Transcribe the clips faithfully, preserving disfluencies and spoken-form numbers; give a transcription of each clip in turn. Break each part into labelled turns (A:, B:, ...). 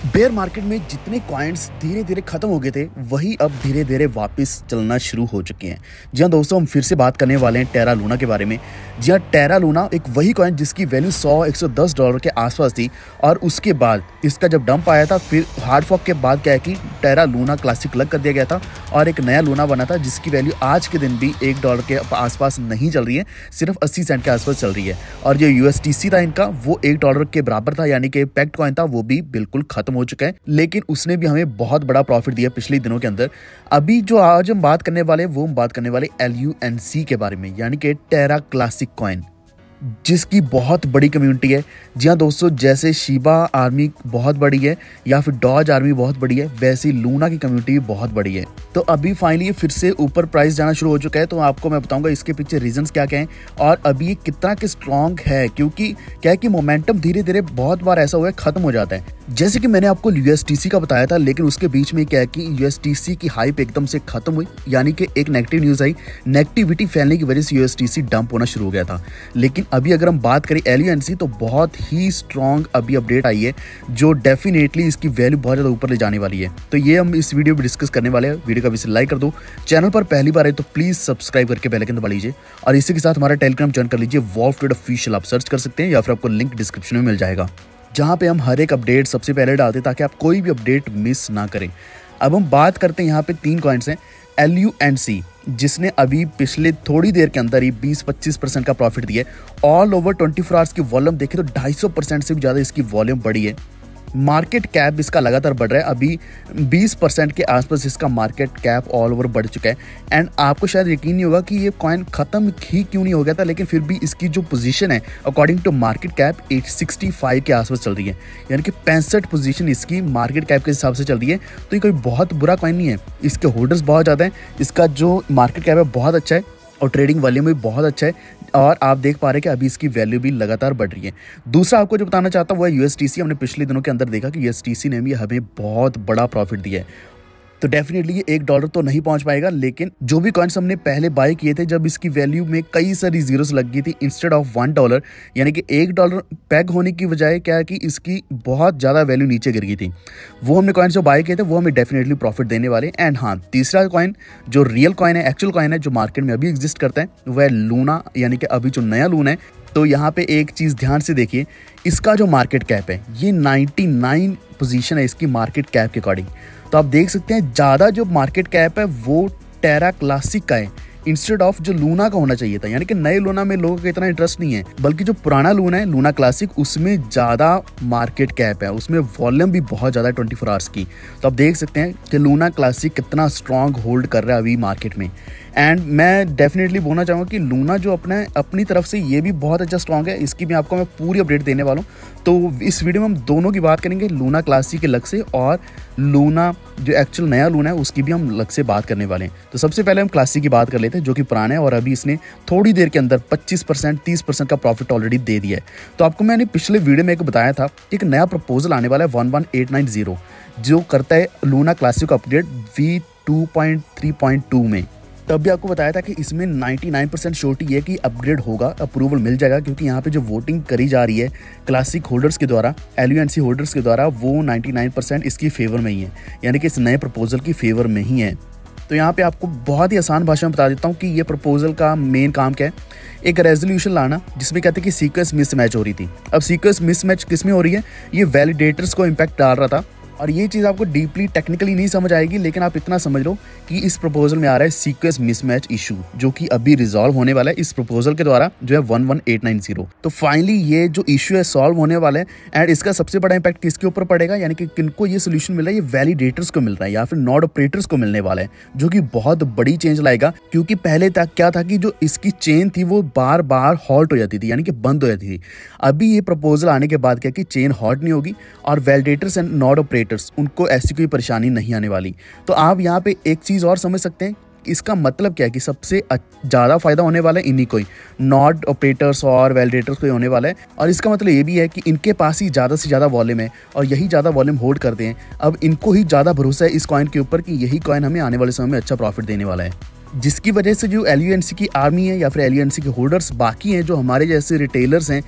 A: Bear market में जितने coins धीरे धीरे खत्म हो गए थे वही अब धीरे धीरे वापस चलना शुरू हो चुके हैं। जी हाँ दोस्तों, हम फिर से बात करने वाले हैं टेरा लूना के बारे में। जी हाँ, टेरा लूना एक वही कॉइन जिसकी वैल्यू सौ एक सौ दस डॉलर के आसपास थी और उसके बाद इसका जब डंप आया था, फिर हार्ड फॉक के बाद क्या है कि टेरा लूना क्लासिक अलग कर दिया गया था और एक नया लूना बना था जिसकी वैल्यू आज के दिन भी एक डॉलर के आसपास नहीं चल रही है, सिर्फ अस्सी सेंट के आसपास चल रही है। और जो यूएसटीसी था इनका वो एक डॉलर के बराबर था, यानी कि पैक्ड कॉइन था, वो भी बिल्कुल खत्म हो चुका है, लेकिन उसने भी हमें बहुत बड़ा प्रॉफिट दिया पिछले दिनों के अंदर। अभी जो आज हम बात करने वाले वो हम बात करने वाले एल यू एन सी के बारे में, यानी कि टेरा क्लासिक कॉइन, जिसकी बहुत बड़ी कम्युनिटी है। जी हाँ दोस्तों, जैसे शिबा आर्मी बहुत बड़ी है या फिर डॉज आर्मी बहुत बड़ी है, वैसे ही लूना की कम्युनिटी बहुत बड़ी है। तो अभी फाइनली फिर से ऊपर प्राइस जाना शुरू हो चुका है, तो आपको मैं बताऊंगा इसके पीछे रीजंस क्या क्या हैं और अभी ये कितना के स्ट्रॉन्ग है, क्योंकि क्या है कि मोमेंटम धीरे धीरे बहुत बार ऐसा हुआ है खत्म हो जाता है। जैसे कि मैंने आपको यूएसटीसी का बताया था, लेकिन उसके बीच में क्या है कि यूएसटीसी की हाइप एकदम से खत्म हुई, यानी कि एक नेगेटिव न्यूज आई, नेगेटिविटी फैलने की वजह से यूएसटीसी डंप होना शुरू हो गया था। लेकिन अभी अगर हम बात करें एल यू एन सी, तो बहुत ही स्ट्रॉन्ग अभी अपडेट आई है जो डेफिनेटली इसकी वैल्यू बहुत ज़्यादा ऊपर ले जाने वाली है। तो ये हम इस वीडियो में डिस्कस करने वाले हैं। वीडियो का भी लाइक कर दो, चैनल पर पहली बार है तो प्लीज़ सब्सक्राइब करके बेल आइकन दबा लीजिए और इसी के साथ हमारा टेलीग्राम ज्वाइन कर लीजिए, वॉल्फ ट्रेड ऑफिशियल आप सर्च कर सकते हैं या फिर आपको लिंक डिस्क्रिप्शन में मिल जाएगा, जहाँ पे हम हर एक अपडेट सबसे पहले डालते हैं ताकि आप कोई भी अपडेट मिस ना करें। अब हम बात करते हैं, यहाँ पे तीन कॉइन्स हैं। एल यू एन सी, जिसने अभी पिछले थोड़ी देर के अंदर ही बीस पच्चीस परसेंट का प्रॉफिट दिया है। All over twenty four hours की वॉल्यूम देखें तो ढाई सौ परसेंट से भी ज़्यादा इसकी वॉल्यूम बढ़ी है। मार्केट कैप इसका लगातार बढ़ रहा है, अभी बीस परसेंट के आसपास इसका मार्केट कैप ऑल ओवर बढ़ चुका है। एंड आपको शायद यकीन नहीं होगा कि ये कॉइन ख़त्म ही क्यों नहीं हो गया था, लेकिन फिर भी इसकी जो पोजीशन है according to market cap at sixty five के आसपास चल रही है, यानी कि पैंसठ पोजीशन इसकी मार्केट कैप के हिसाब से चल रही है। तो ये कोई बहुत बुरा कॉइन नहीं है, इसके होल्डर्स बहुत ज़्यादा हैं, इसका जो मार्केट कैप है बहुत अच्छा है और ट्रेडिंग वॉल्यूम भी बहुत अच्छा है और आप देख पा रहे हैं कि अभी इसकी वैल्यू भी लगातार बढ़ रही है। दूसरा आपको जो बताना चाहता हूँ वो है यूएसटीसी। हमने पिछले दिनों के अंदर देखा कि यूएसटीसी ने भी हमें बहुत बड़ा प्रॉफिट दिया है। तो डेफिनेटली ये एक डॉलर तो नहीं पहुंच पाएगा, लेकिन जो भी कॉइन्स हमने पहले बाय किए थे जब इसकी वैल्यू में कई सारी जीरोस लग गई थी इंस्टेड ऑफ वन डॉलर, यानी कि एक डॉलर पैग होने की बजाय क्या है कि इसकी बहुत ज़्यादा वैल्यू नीचे गिर गई थी, वो हमने कॉइन्स जो बाय किए थे वो हमें डेफिनेटली प्रॉफिट देने वाले। एंड हाँ, तीसरा कॉइन जो रियल कॉइन है, एक्चुअल कॉइन है, जो मार्केट में अभी एग्जिस्ट करता है, वह है लूना, यानी कि अभी जो नया लूना है। तो यहाँ पे एक चीज़ ध्यान से देखिए, इसका जो मार्केट कैप है ये निन्यानवे पोजीशन है इसकी मार्केट कैप के अकॉर्डिंग। तो आप देख सकते हैं ज़्यादा जो मार्केट कैप है वो टेरा क्लासिक का है इंस्टेड ऑफ जो लूना का होना चाहिए था, यानी कि नए लूना में लोगों का इतना इंटरेस्ट नहीं है, बल्कि जो पुराना लूना है लूना क्लासिक उसमें ज़्यादा मार्केट कैप है, उसमें वॉल्यूम भी बहुत ज़्यादा ट्वेंटी फोर आवर्स की। तो आप देख सकते हैं कि लूना क्लासिक कितना स्ट्रॉन्ग होल्ड कर रहा है अभी मार्केट में। एंड मैं डेफिनेटली बोलना चाहूँगा कि लूना जो अपना अपनी तरफ से ये भी बहुत अच्छा स्ट्रॉन्ग है, इसकी भी आपको मैं पूरी अपडेट देने वाला हूँ। तो इस वीडियो में हम दोनों की बात करेंगे, लूना क्लासिक के लग से और लूना जो एक्चुअल नया लूना है उसकी भी हम लग से बात करने वाले हैं। तो सबसे पहले हम क्लासिक की बात कर लेते हैं जो कि पुराना है और अभी इसने थोड़ी देर के अंदर पच्चीस परसेंट तीस परसेंट का प्रॉफिट ऑलरेडी दे दिया है। तो आपको मैंने पिछले वीडियो में एक बताया था, एक नया प्रपोजल आने वाला है one one eight nine zero जो करता है लूना क्लासिक का update V two point three point two में। तब भी आपको बताया था कि इसमें निन्यानवे परसेंट श्योरिटी है कि अपग्रेड होगा, अप्रूवल मिल जाएगा, क्योंकि यहाँ पे जो वोटिंग करी जा रही है क्लासिक होल्डर्स के द्वारा, L U N C holders के द्वारा, वो निन्यानवे परसेंट इसकी फेवर में ही है, यानी कि इस नए प्रपोजल की फेवर में ही है। तो यहाँ पे आपको बहुत ही आसान भाषा में बता देता हूँ कि ये प्रपोजल का मेन काम क्या है। एक रेजोल्यूशन लाना जिसमें कहते हैं कि सीक्वेंस मिसमैच हो रही थी। अब सीक्वेंस मिसमैच किस में हो रही है, ये वैलिडेटर्स को इम्पैक्ट डाल रहा था और ये चीज़ आपको डीपली टेक्निकली नहीं समझ आएगी, लेकिन आप इतना समझ लो कि इस प्रपोजल में आ रहा है सीक्वेंस मिसमैच इशू, जो कि अभी रिजॉल्व होने वाला है इस प्रपोजल के द्वारा जो है one one eight nine zero. तो फाइनली ये जो इशू है सॉल्व होने वाला है एंड इसका सबसे बड़ा इंपैक्ट किसके ऊपर पड़ेगा, यानी कि किनको ये सोल्यूशन मिल रहा है, ये वैलिडेटर्स को मिल रहा है या फिर नोड ऑपरेटर्स को मिलने वाला है, जो कि बहुत बड़ी चेंज लाएगा। क्योंकि पहले तक क्या था कि जो इसकी चेन थी वो बार बार हॉल्ट हो जाती थी, यानी कि बंद हो जाती थी। अभी ये प्रपोजल आने के बाद क्या कि चेन हॉल्ट नहीं होगी और वैलिडेटर्स एंड नोड ऑपरेटर्स उनको ऐसी कोई परेशानी नहीं आने वाली। तो आप यहाँ पे एक चीज़ और समझ सकते हैं, इसका मतलब क्या है कि सबसे ज़्यादा फायदा होने वाला है इन्हीं को ही, नोड ऑपरेटर्स और वैलिडेटर्स को ही होने वाला है। और इसका मतलब ये भी है कि इनके पास ही ज़्यादा से ज़्यादा वॉल्यूम है और यही ज़्यादा वॉल्यूम होल्ड करते हैं। अब इनको ही ज़्यादा भरोसा है इस कॉइन के ऊपर कि यही कॉइन हमें आने वाले समय में अच्छा प्रॉफिट देने वाला है, जिसकी वजह से जो एल यू एन सी की आर्मी है या फिर एल यू एन सी के होल्डर्स बाकी हैं, जो हमारे जैसे रिटेलर्स हैं,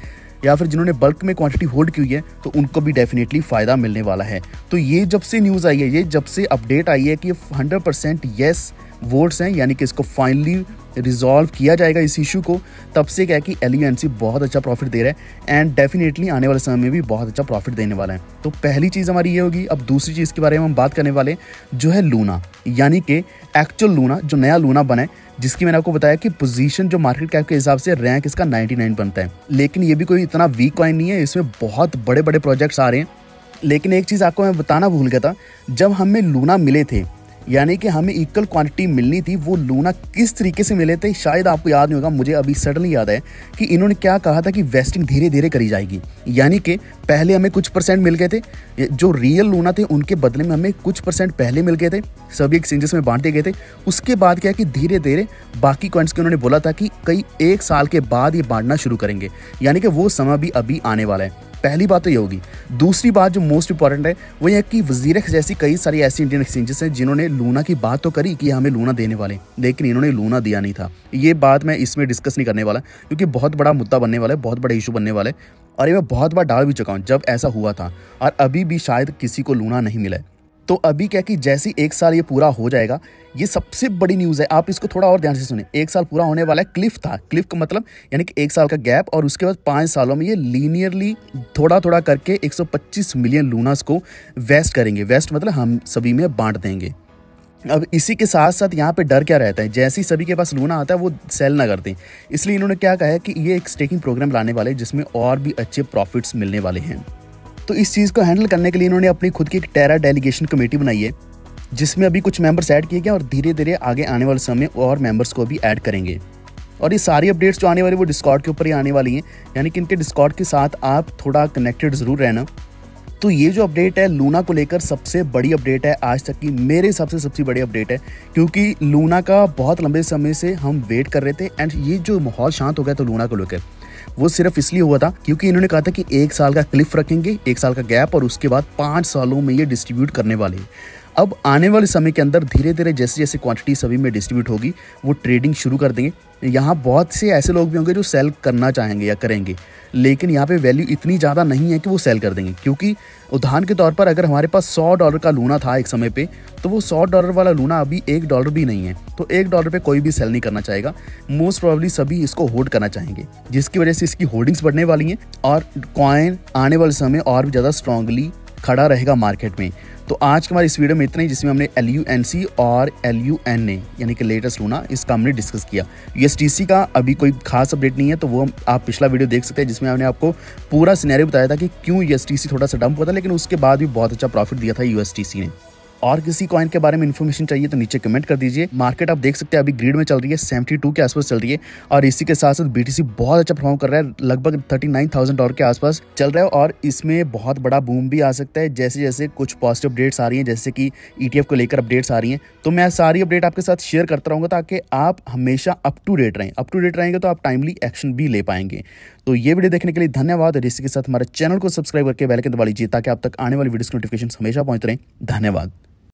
A: या फिर जिन्होंने बल्क में क्वांटिटी होल्ड की हुई है तो उनको भी डेफिनेटली फ़ायदा मिलने वाला है। तो ये जब से न्यूज़ आई है, ये जब से अपडेट आई है कि हंड्रेड परसेंट येस वोट्स हैं, यानी कि इसको फाइनली रिजॉल्व किया जाएगा इस इशू को, तब से क्या है कि एल यू एन सी बहुत अच्छा प्रॉफिट दे रहा है एंड डेफिनेटली आने वाले समय में भी बहुत अच्छा प्रॉफिट देने वाला है। तो पहली चीज़ हमारी ये होगी। अब दूसरी चीज़ के बारे में हम बात करने वाले जो है लूना, यानी कि एक्चुअल लूना, जो नया लूना बना है, जिसकी मैंने आपको बताया कि पोजीशन जो मार्केट कैप के हिसाब से रैंक इसका निन्यानवे बनता है। लेकिन ये भी कोई इतना वीक कॉइन नहीं है, इसमें बहुत बड़े बड़े प्रोजेक्ट्स आ रहे हैं। लेकिन एक चीज़ आपको मैं बताना भूल गया था, जब हमें लूना मिले थे, यानी कि हमें इक्वल क्वांटिटी मिलनी थी, वो लूना किस तरीके से मिले थे शायद आपको याद नहीं होगा, मुझे अभी सडनली याद है कि इन्होंने क्या कहा था कि वेस्टिंग धीरे धीरे करी जाएगी। यानी कि पहले हमें कुछ परसेंट मिल गए थे, जो रियल लूना थे उनके बदले में हमें कुछ परसेंट पहले मिल गए थे, सभी एक्सचेंजेस में बांट दिए गए थे। उसके बाद क्या कि धीरे धीरे बाकी कॉइन्स के उन्होंने बोला था कि कई एक साल के बाद ये बांटना शुरू करेंगे, यानी कि वो समय भी अभी आने वाला है। पहली बात तो ये होगी। दूसरी बात जो मोस्ट इंपॉर्टेंट है वो ये कि वजीरेक्स जैसी कई सारी ऐसी इंडियन एक्सचेंजेस हैं जिन्होंने लूना की बात तो करी कि हमें लूना देने वाले, लेकिन इन्होंने लूना दिया नहीं था। ये बात मैं इसमें डिस्कस नहीं करने वाला क्योंकि बहुत बड़ा मुद्दा बनने वाला है, बहुत बड़ा इशू बनने वाला है, और ये मैं बहुत बार डाल भी चुका हूँ जब ऐसा हुआ था, और अभी भी शायद किसी को लूना नहीं मिला है। तो अभी क्या कि जैसे ही एक साल ये पूरा हो जाएगा, ये सबसे बड़ी न्यूज़ है, आप इसको थोड़ा और ध्यान से सुने। एक साल पूरा होने वाला है, क्लिफ था, क्लिफ का मतलब यानी कि एक साल का गैप, और उसके बाद पाँच सालों में ये लीनियरली थोड़ा थोड़ा करके एक सौ पच्चीस मिलियन लूनास को वेस्ट करेंगे। वेस्ट मतलब हम सभी में बांट देंगे। अब इसी के साथ साथ यहाँ पे डर क्या रहता है, जैसे ही सभी के पास लूना आता है वो सेल ना करते, इसलिए इन्होंने क्या कहा है कि ये एक स्टेकिंग प्रोग्राम लाने वाले जिसमें और भी अच्छे प्रॉफिट्स मिलने वाले हैं। तो इस चीज़ को हैंडल करने के लिए इन्होंने अपनी खुद की एक टेरा डेलीगेशन कमेटी बनाई है, जिसमें अभी कुछ मेंबर्स ऐड किए गए और धीरे धीरे आगे आने वाले समय और मेंबर्स को भी ऐड करेंगे। और ये सारी अपडेट्स जो आने वाली वो डिस्कॉर्ड के ऊपर ही आने वाली हैं, यानी कि इनके डिस्कॉर्ड के साथ आप थोड़ा कनेक्टेड ज़रूर रहना। तो ये जो अपडेट है लूना को लेकर सबसे बड़ी अपडेट है आज तक की, मेरे हिसाब से सबसे बड़ी अपडेट है, क्योंकि लूना का बहुत लंबे समय से हम वेट कर रहे थे एंड ये जो माहौल शांत हो गया तो लूना को लेकर वो सिर्फ इसलिए हुआ था क्योंकि इन्होंने कहा था कि एक साल का क्लिफ रखेंगे, एक साल का गैप, और उसके बाद पाँच सालों में ये डिस्ट्रीब्यूट करने वाले हैं। अब आने वाले समय के अंदर धीरे धीरे जैसे जैसे क्वांटिटी सभी में डिस्ट्रीब्यूट होगी वो ट्रेडिंग शुरू कर देंगे। यहाँ बहुत से ऐसे लोग भी होंगे जो सेल करना चाहेंगे या करेंगे, लेकिन यहाँ पे वैल्यू इतनी ज़्यादा नहीं है कि वो सेल कर देंगे, क्योंकि उदाहरण के तौर पर अगर हमारे पास सौ डॉलर का लूना था एक समय पे, तो वो सौ डॉलर वाला लूना अभी एक डॉलर भी नहीं है, तो एक डॉलर पे कोई भी सेल नहीं करना चाहेगा। मोस्ट प्रोबेबली सभी इसको होल्ड करना चाहेंगे, जिसकी वजह से इसकी होल्डिंग्स बढ़ने वाली हैं और कॉइन आने वाले समय और भी ज़्यादा स्ट्रांगली खड़ा रहेगा मार्केट में। तो आज के हमारे इस वीडियो में इतना ही, जिसमें हमने एल यू एन सी और एल यू एन ए यानी कि लेटेस्ट लूना, इसका हमने डिस्कस किया। यू एस टी सी का अभी कोई खास अपडेट नहीं है, तो वो आप पिछला वीडियो देख सकते हैं जिसमें हमने आपको पूरा सिनेरियो बताया था कि क्यों यू एस टी सी थोड़ा सा डंप हुआ था, लेकिन उसके बाद भी बहुत अच्छा प्रॉफिट दिया था यू एस टी सी ने। और किसी कॉइन के बारे में इन्फॉर्मेशन चाहिए तो नीचे कमेंट कर दीजिए। मार्केट आप देख सकते हैं अभी ग्रीड में चल रही है, बहत्तर के आसपास चल रही है, और इसी के साथ साथ बीटीसी बहुत अच्छा परफॉर्म कर रहा है, लगभग उनतालीस हज़ार डॉलर के आसपास चल रहा है, और इसमें बहुत बड़ा बूम भी आ सकता है जैसे जैसे कुछ पॉजिटिव अपडेट्स आ रही हैं, जैसे कि ई टी एफ को लेकर अपडेट्स आ रही हैं। तो मैं सारी अपडेट आपके साथ शेयर करता रहूँगा ताकि आप हमेशा अप टू डेट रहें। अप टू डेट रहेंगे तो आप टाइमली एक्शन भी ले पाएंगे। तो ये वीडियो देखने के लिए धन्यवाद, और इसी के साथ हमारे चैनल को सब्सक्राइब करके बेल आइकन दबा लीजिए ताकि आप तक आने वाली वीडियोस की नोटिफिकेशन हमेशा पहुंचते रहें। धन्यवाद।